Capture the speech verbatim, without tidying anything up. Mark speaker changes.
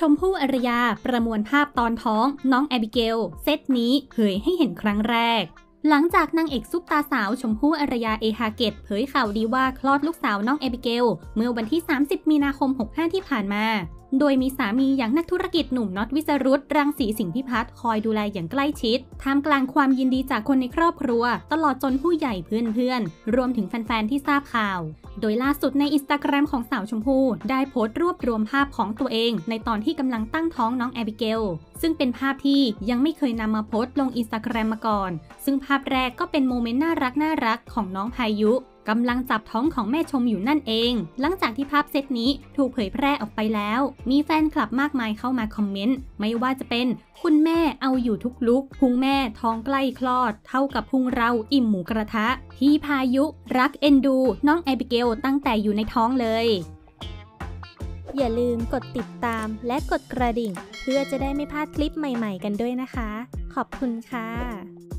Speaker 1: มพู่อารยาประมวลภาพตอนท้องน้องแอบิเกลเซตนี้เผยให้เห็นครั้งแรกหลังจากนางเอกซุปตาสาวชมพู่อารยาเอฮาเกตเผยข่าวดีว่าคลอดลูกสาวน้องแอบิเกลเมื่อวันที่สามสิบมีนาคมหกสิบห้าที่ผ่านมาโดยมีสามีอย่างนักธุรกิจหนุ่มน็อตวิสรุตรังสีสิงห์พิพัฒน์คอยดูแลอย่างใกล้ชิดท่ามกลางความยินดีจากคนในครอบครัวตลอดจนผู้ใหญ่เพื่อนๆรวมถึงแฟนๆที่ทราบข่าวโดยล่าสุดในอินสตาแกรมของสาวชมพู่ได้โพสต์รวบรวมภาพของตัวเองในตอนที่กำลังตั้งท้องน้องแอบิเกลซึ่งเป็นภาพที่ยังไม่เคยนำมาโพสต์ลงอินสตาแกรมมาก่อนซึ่งภาพแรกก็เป็นโมเมนต์น่ารักน่ารักของน้องพายุกำลังจับท้องของแม่ชมอยู่นั่นเองหลังจากที่ภาพเซตนี้ถูกเผยแพร่ออกไปแล้วมีแฟนคลับมากมายเข้ามาคอมเมนต์ไม่ว่าจะเป็นคุณแม่เอาอยู่ทุกลุกพุงแม่ท้องใกล้คลอดเท่ากับพุงเราอิ่มหมูกระทะพี่พายุรักเอ็นดูน้องแอบิเกลตั้งแต่อยู่ในท้องเลย
Speaker 2: อย่าลืมกดติดตามและกดกระดิ่งเพื่อจะได้ไม่พลาดคลิปใหม่ๆกันด้วยนะคะขอบคุณค่ะ